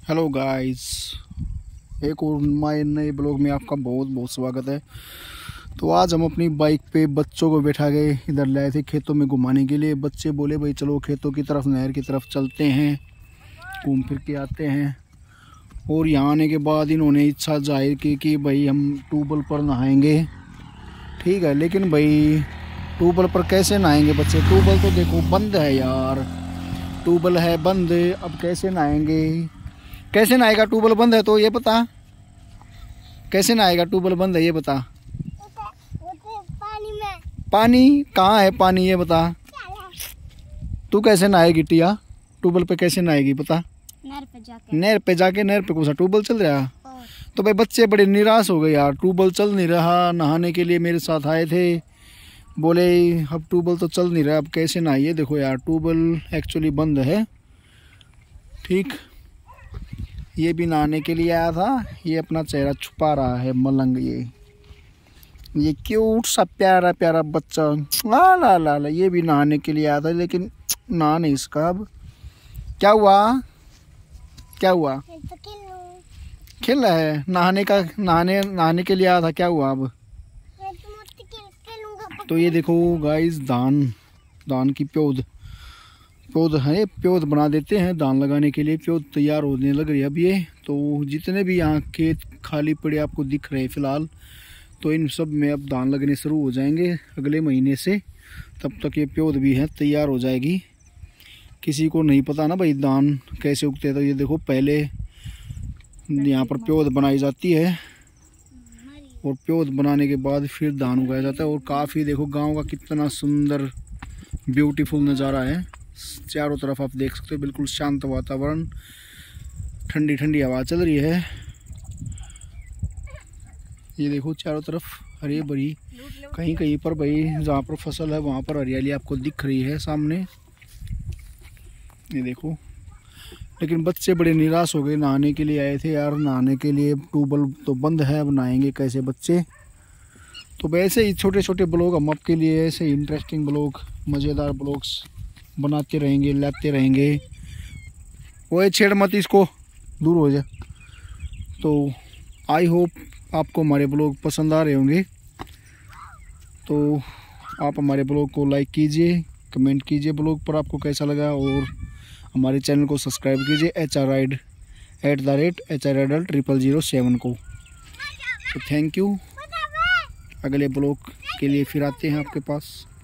Hello guys, एक और नए ब्लॉग में आपका बहुत बहुत स्वागत है। तो आज हम अपनी बाइक पे बच्चों को बैठा के इधर लाए थे खेतों में घुमाने के लिए। बच्चे बोले भाई चलो खेतों की तरफ, नहर की तरफ चलते हैं, घूम फिर के आते हैं। और यहाँ आने के बाद इन्होंने इच्छा जाहिर की कि भाई हम ट्यूबवेल पर नहाएंगे। ठीक है, लेकिन भाई ट्यूबवेल पर कैसे नहाएंगे बच्चे? ट्यूबवेल तो देखो बंद है यार, ट्यूबवेल है बंद, अब कैसे नहाएंगे? कैसे नहाएगा? ट्यूबवेल बंद है तो ये बता, कैसे नहाएगा? ट्यूबवेल बंद है ये बता। पानी में। पानी कहाँ है? पानी ये बता। तू कैसे नहाएगी टिया? ट्यूबवेल पे कैसे नहाएगी बता? नहर पे जाके। नहर पे कौन सा ट्यूबवेल चल रहा? तो भाई बच्चे बड़े निराश हो गए यार, ट्यूबवेल चल नहीं रहा। नहाने के लिए मेरे साथ आए थे, बोले अब ट्यूबवेल तो चल नहीं रहा, अब कैसे नहाइए? देखो यार ट्यूबवेल एक्चुअली बंद है। ठीक, ये भी नहाने के लिए आया था। ये अपना चेहरा छुपा रहा है मलंग। ये क्यूट सा प्यारा प्यारा बच्चा, ला ला ला ला, ये भी नहाने के लिए आया था, लेकिन नहा नहीं इसका। अब क्या हुआ? क्या हुआ? खेल रहा है नहाने का, नहाने के लिए आया था, क्या हुआ अब? तो ये देखो गाइस, धान की पौध है, पौध बना देते हैं धान लगाने के लिए। पौध तैयार होने लग रही है अब ये। तो जितने भी यहाँ खेत खाली पड़े आपको दिख रहे हैं फिलहाल, तो इन सब में अब धान लगने शुरू हो जाएंगे अगले महीने से। तब तक ये पौध भी है तैयार हो जाएगी। किसी को नहीं पता ना भाई धान कैसे उगते हैं। तो ये देखो पहले यहाँ पर पौध बनाई जाती है और पौध बनाने के बाद फिर धान उगाया जाता है। और काफ़ी देखो गाँव का कितना सुंदर ब्यूटीफुल नज़ारा है। चारों तरफ आप देख सकते हो, बिल्कुल शांत वातावरण, ठंडी ठंडी हवा चल रही है। ये देखो चारों तरफ हरी भरी, कहीं कहीं पर भाई जहाँ पर फसल है वहाँ पर हरियाली आपको दिख रही है सामने। ये देखो, लेकिन बच्चे बड़े निराश हो गए। नहाने के लिए आए थे यार, नहाने के लिए ट्यूबवेल तो बंद है, अब नहाएंगे कैसे बच्चे? तो वैसे ही छोटे छोटे ब्लॉग हम आपके लिए, ऐसे ही इंटरेस्टिंग ब्लॉग, मज़ेदार ब्लॉग्स बनाते रहेंगे, लाते रहेंगे। वो छेड़ मत इसको, दूर हो जा। तो आई होप आपको हमारे ब्लॉग पसंद आ रहे होंगे। तो आप हमारे ब्लॉग को लाइक कीजिए, कमेंट कीजिए ब्लॉग पर आपको कैसा लगा, और हमारे चैनल को सब्सक्राइब कीजिए HRIDE @HRIDE0007 को। तो थैंक यू। अगले ब्लॉग के लिए फिर आते हैं आपके पास।